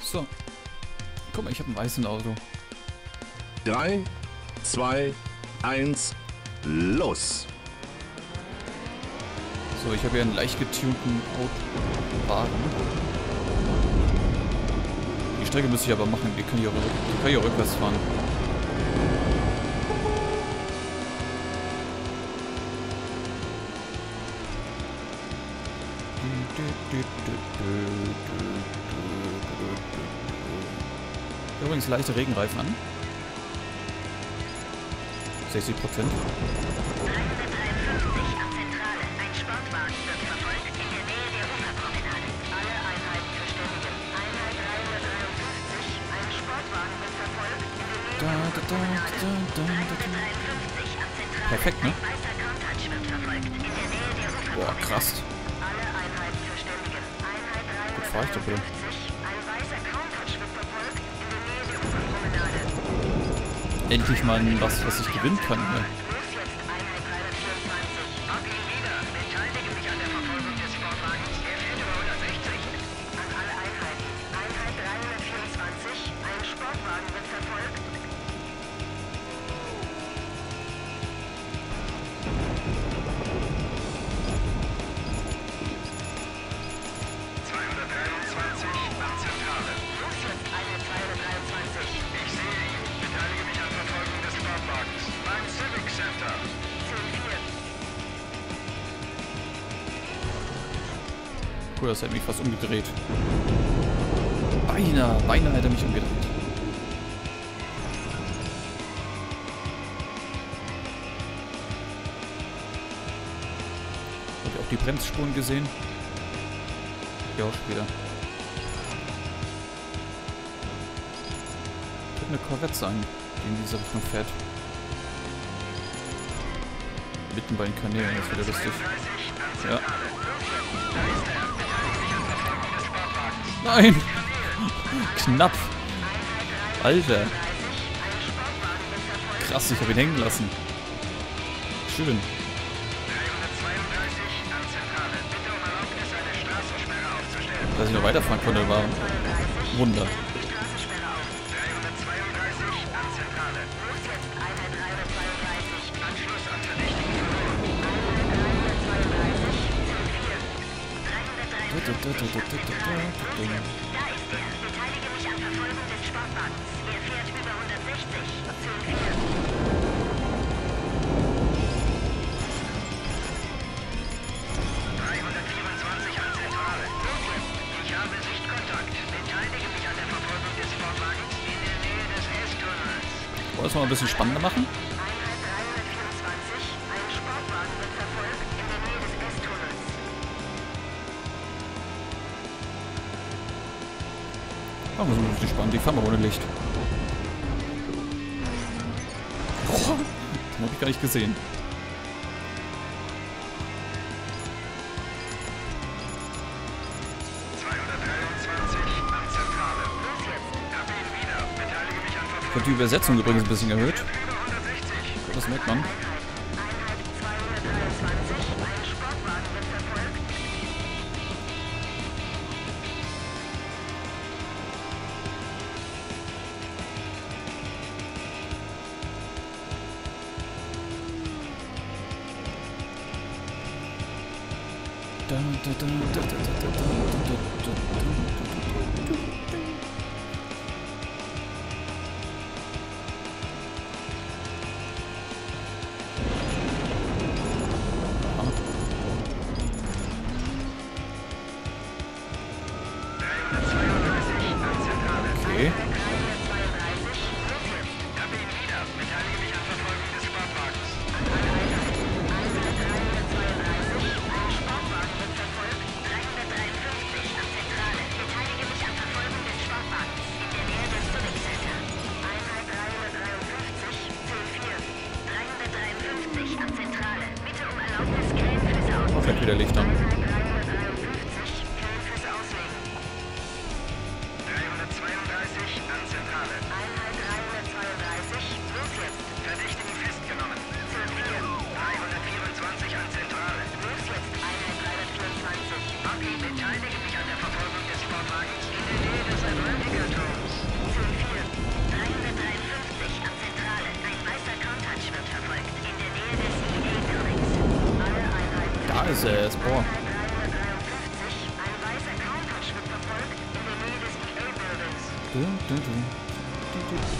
So. Guck mal, ich habe ein weißes Auto. 3, 2, 1, los! So, ich habe hier einen leicht getunten Wagen. Die Strecke müsste ich aber machen, die kann ich auch rückwärts fahren. Übrigens leichte Regenreifen an. 60%. 353 am Zentrale. Ein Sportwagen wird verfolgt in der Nähe der Uferpromenade. Alle Einheiten verständigen. Einheit 353. Ein Sportwagen wird verfolgt in der Nähe der Uferpromenade. 353 am Zentrale. Perfekt, ne? Ein weißer Countach wird verfolgt in der Nähe der Uferpromenade. Boah, krass. Alle Einheiten verständigen. Einheit Gut fahr ich doch wieder. 353. Ein weißer Countach wird verfolgt in der Nähe der Uferpromenade. Endlich mal was ich gewinnen kann. Ne? Los jetzt, Einheit 324. Hab ihn wieder. Beteilige mich an der Verfolgung des Sportwagens. Er fährt über 160. An alle Einheiten. Einheit 324. Ein Sportwagen wird verfolgt. Am Zentrale. Los jetzt, Einheit 223. Ich sehe ihn. Beteilige mich an Verfolgung des Sportwagens. Beim Civic Center. 10-4. Cool, das hat mich fast umgedreht. Beinahe hat er mich umgedreht. Habt ihr auch die Bremsspuren gesehen? Ja, auch später. Könnte eine Corvette sein, die in diese Richtung fährt. Mitten bei den Kanälen, das wäre lustig. Ja. Nein! Knapp! Alter! Krass, ich habe ihn hängen lassen. Schön. Dass ich noch weiterfahren konnte, war ein Wunder. Da ist er. Beteilige mich an Verfolgung des Sportwagens. Er fährt über 160. 324 an Zentrale. Los jetzt. Ich habe Sichtkontakt. Beteilige mich an der Verfolgung des Sportwagens in der Nähe des S-Tunnels. Wollen wir es mal ein bisschen spannender machen? Einheit 324. Ein Sportwagen wird verfolgt in der Nähe des S-Tunnels. Machen wir so ein bisschen spannend. Die fahren wir ohne Licht. Oh, den habe ich gar nicht gesehen. Ich habe die Übersetzung übrigens ein bisschen erhöht. Das merkt man. Einheit 223. Ein Sportwagen wird verfolgt. Okay. Komplett wieder Licht an. Jesus, boah. Dun, dun, dun. Du, du.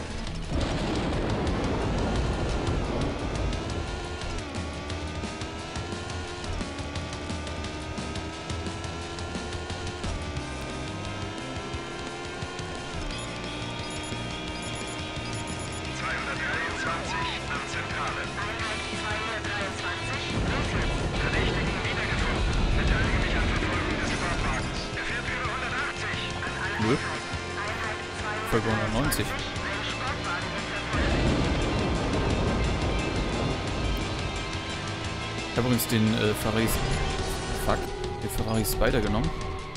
Nö. Folge 190. Ich habe übrigens den Ferrari Spider genommen.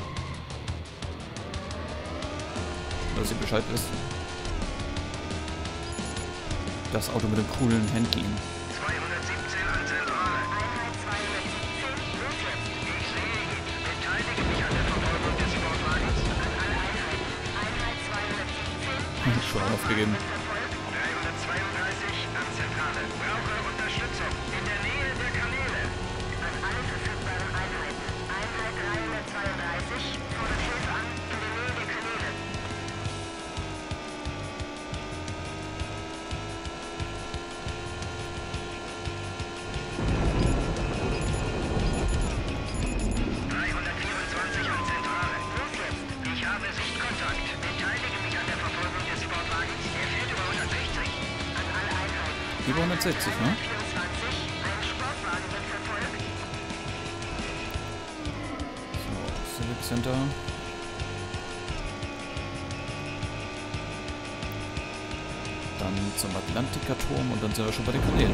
Dass ihr Bescheid wisst. Das Auto mit dem coolen Handling. 217 an Zentrale. Einheit 217, los jetzt. Ich sehe ihn. Beteilige mich an der Verfolgung des Sportwagens. An alle Einheiten. Einheit 217. Schon aufgegeben. 332 an Zentrale. Brauche Unterstützung. In der Nähe der Kanäle. An alle verfügbaren Einheiten. Einheit 332 fordert Hilfe an. In der Nähe der Kanäle. Ich habe Sichtkontakt. Beteilige mich an der Verfolgung des Sportwagens. Er fährt über 160. An alle Einheiten. Über 160, ne? 24. Ein Sportwagen wird verfolgt. So, Civic Center. Dann zum Atlantikerturm und dann sind wir schon bei den Kanälen.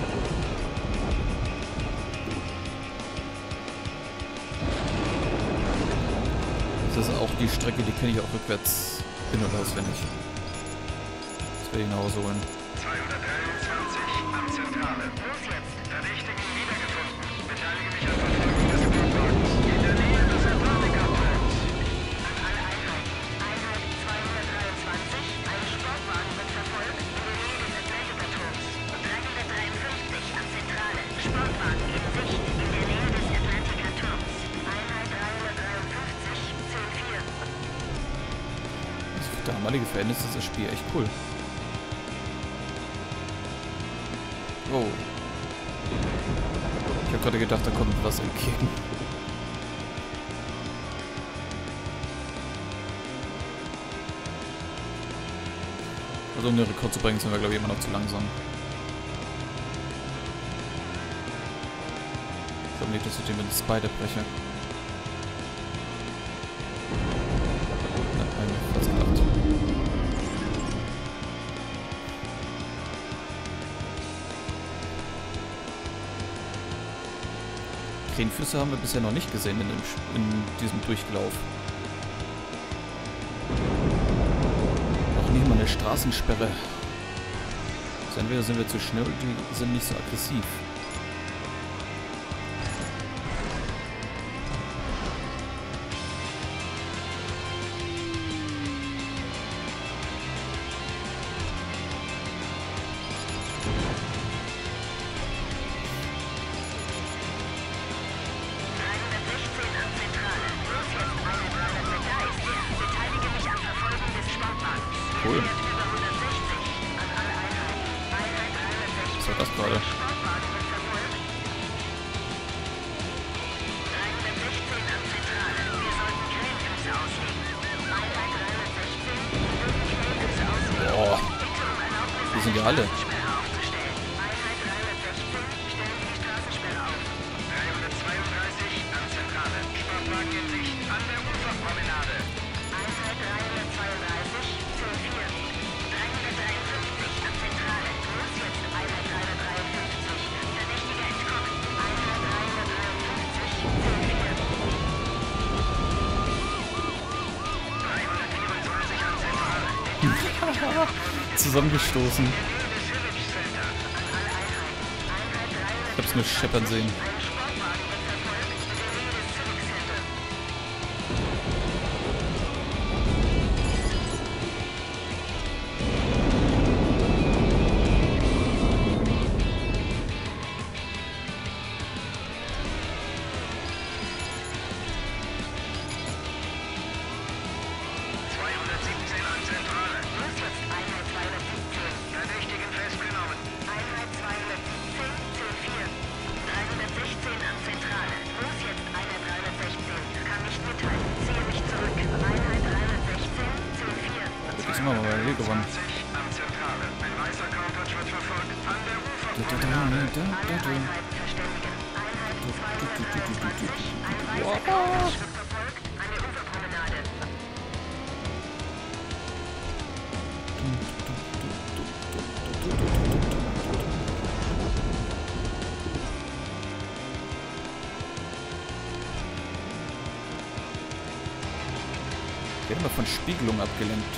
Das ist auch die Strecke, die kenne ich auch rückwärts in- und auswendig. Das werde ich nach Hause holen. 223 an Zentrale. Los jetzt. Verdächtigen wiedergefunden. Beteilige mich an Verfolgung des Sportwagens. In der Nähe des Atlantikerturms. An alle Einheiten. Einheit 223. Ein Sportwagen wird verfolgt. In der Nähe des Atlantikerturms. 353 an Zentrale. Sportwagen in Sicht. In der Nähe des Atlantikerturms. Einheit 353. 10-4. Für damalige Verhältnisse ist das Spiel echt cool. Oh. Ich habe gerade gedacht, da kommt was entgegen. Also um den Rekord zu bringen, sind wir glaube ich immer noch zu langsam. Ich glaube nicht, dass ich den mit dem Spider breche. Was gedacht. Krähenfüße haben wir bisher noch nicht gesehen in diesem Durchlauf. Auch nicht mal eine Straßensperre. Also entweder sind wir zu schnell oder die sind nicht so aggressiv. Cool. Was war das gerade? Boah. Die sind ja alle. Zusammengestoßen. Ich hab's nur scheppern sehen. an Zentrale. Los jetzt, Einheit 217. Verdächtigen festgenommen. Einheit 217, Ziel 4. 316 an Zentrale. Los jetzt, Einheit 316. Kann nicht mitteilen. Ziehe mich zurück. Einheit 316, Ziel 4. Jetzt sind wir mal bei der gewonnen. An Zentrale. Ein weißer Countach wird verfolgt. An der Da. Uferpromenade. Alle Einheiten verständigen. Einheit 220. Ein weißer Countach wird verfolgt. An der Uferpromenade. Ich werde mal von Spiegelung abgelenkt.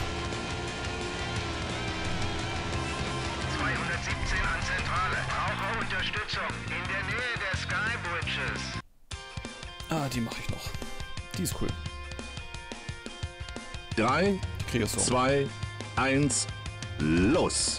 217 an Zentrale. Brauche Unterstützung. In der Nähe der Skybridges. Ah, die mache ich noch. Die ist cool. 3, Die kriege ich so. 2, 1, los.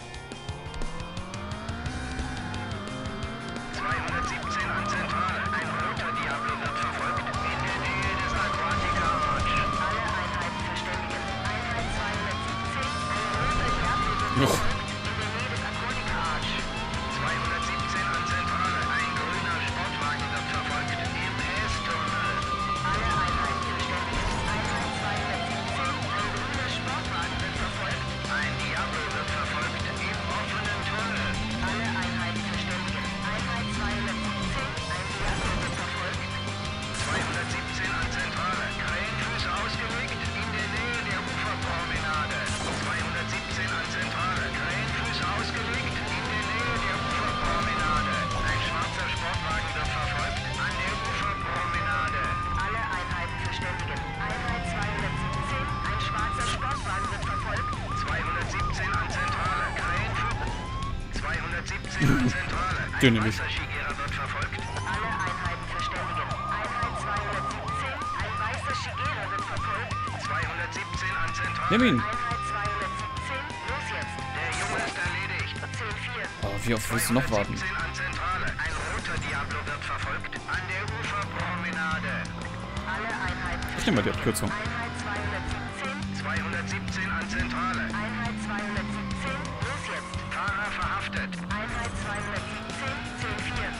217 an Zentrale. Ein roter Diablo wird verfolgt. In der Nähe des Aquatica Arch. Alle Einheiten verständigen. Einheit 217. Ein roter Diablo wird verfolgt. In der Nähe des Aquatica Arch. 217 an Zentrale. Ein grüner Sportwagen wird verfolgt. Im S-Tunnel. Alle Einheiten verständigen. Einheit 217. Ein grüner Sportwagen wird verfolgt. Ein Diablo wird verfolgt. Im offenen Tunnel. Alle Einheiten verständigen. Einheit 217. Ein Diablo wird verfolgt. 217 an Zentrale. Krähenfuß ausgelegt. In der Nähe der Uferpromenade. 217 an Zentrale. Krähenfuß ausgelegt. In der Nähe der Uferpromenade. Ein schwarzer Sportwagen wird verfolgt. An der Uferpromenade. Alle Einheiten verständigen. Einheit 217. Ein schwarzer Sportwagen wird verfolgt. 217 an Zentrale. Krähenfuß. 217 an Zentrale. Den Ein nehme ich. weißer Shigera wird verfolgt. Alle Einheiten verständigen. Einheit 217. Ein weißer Shigera wird verfolgt. 217 an Zentrale. Nimm ihn. Einheit 217. Los jetzt. Der Junge ist erledigt. Ziel 4. Oh, wie oft willst du noch warten? 217 an Zentrale. Ein roter Diablo wird verfolgt. An der Uferpromenade. Alle Einheiten Ich nehme mal die Abkürzung. Einheit 217. 217 an Zentrale. Einheit 217. Los jetzt. Fahrer verhaftet. Einheit 217. Ziel 4.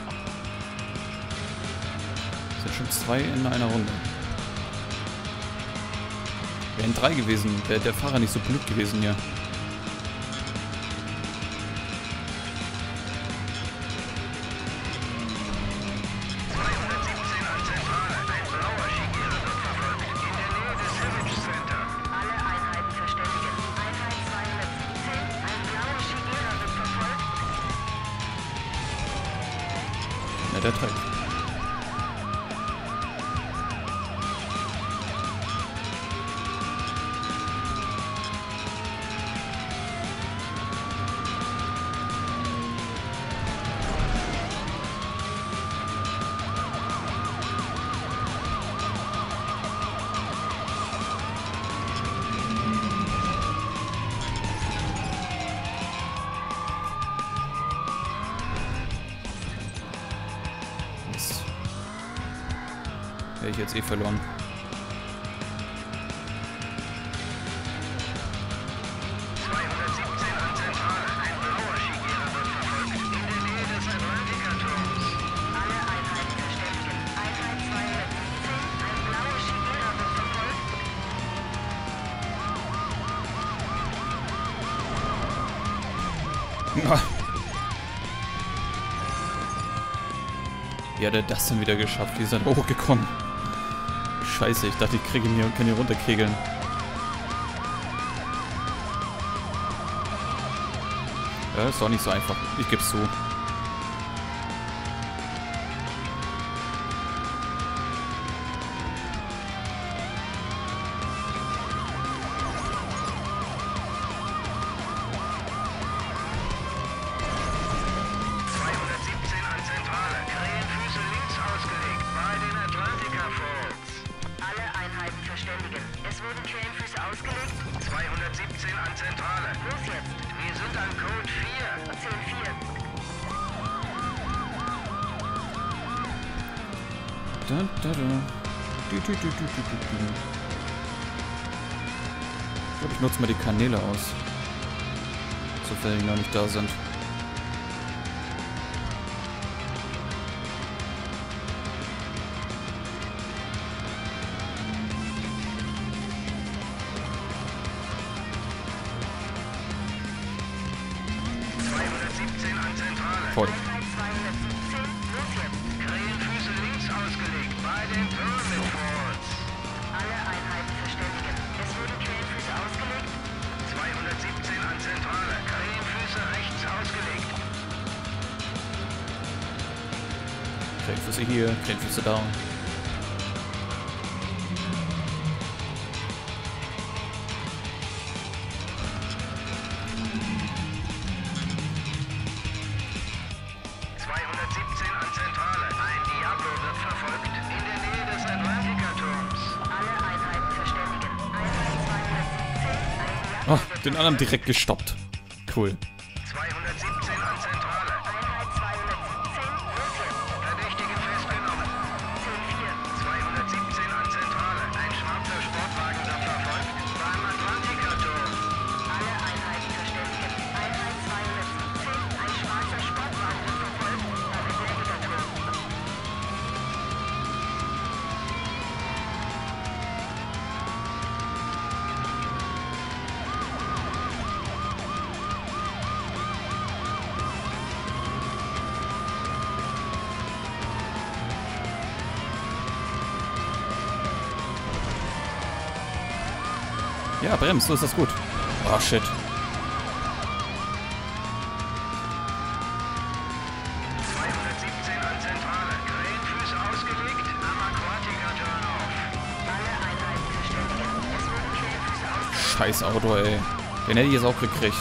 Das sind schon 2 in einer Runde. Wären 3 gewesen, wäre der Fahrer nicht so blöd gewesen hier. Alle Einheiten verständigen. Einheit 217. Ein blauer Shigera wird verfolgt. Ja, der trägt. Mist. Hätte ich jetzt eh verloren. Alle Einheiten verständigen. Einheit 217. Ein blauer Shigera wird verfolgt. Wie hat er das denn wieder geschafft? Wie ist er da hochgekommen? Scheiße, ich dachte, ich kriege ihn hier und kann hier runterkegeln. Ja, ist auch nicht so einfach. Ich geb's zu. Alle Einheiten verständigen. Es wurden Krähenfüße ausgelegt. 217 an Zentrale. Los jetzt. Wir sind an Code 4. Ziel 4. Da, da, da. Du. Ich glaube, ich Ich nutze mal die Kanäle aus. Sofern die noch nicht da sind. Voll. Einheit 217, los jetzt. Krähenfüße links ausgelegt. Bei den Pyramid Falls. Alle Einheiten verständigen. Es wurden Krähenfüße ausgelegt. 217 an Zentrale. Krähenfüße rechts ausgelegt. Krähenfüße hier, Krähenfüße da. Oh, den anderen direkt gestoppt. Cool. 217 an Zentrale. Einheit 217, los jetzt. Verdächtige festgenommen. 10-4. 217 an Zentrale. Ein schwarzer Sportwagen wird verfolgt. Beim Atlantikerturm. Alle Einheiten verständigen. Einheit 217, ein schwarzer Sportwagen wird verfolgt. Beim Atlantikerturm. Ja, bremst, so ist das gut. Oh, shit. 217 an Zentrale. Krähenfüße ausgelegt. Am Aquatikerturm auf. Alle Einheiten verständigen. Es wurden Krähenfüße ausgelegt. Scheiß Auto, ey. Den hätte ich jetzt auch gekriegt.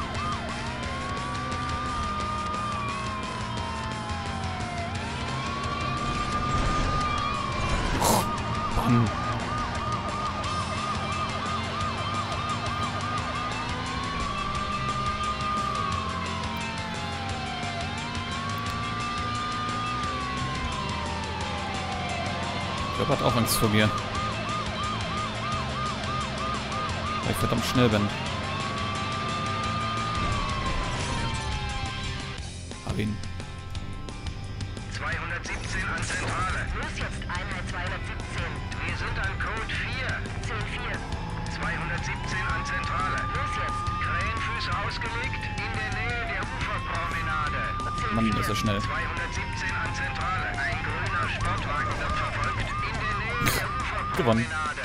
Mann. Ich glaube, er hat auch Angst vor mir. Weil ich verdammt schnell bin. Hab ihn. 217 an Zentrale. Los jetzt, Einheit 217. Wir sind an Code 4. 10-4. 217 an Zentrale. Los jetzt. Krähenfüße ausgelegt. In der Nähe der Uferpromenade. Mann, ist er schnell. 217 an Zentrale. Ein grüner Sportwagen wird verfolgt. In der Nähe der Gewonnen. Uferpromenade.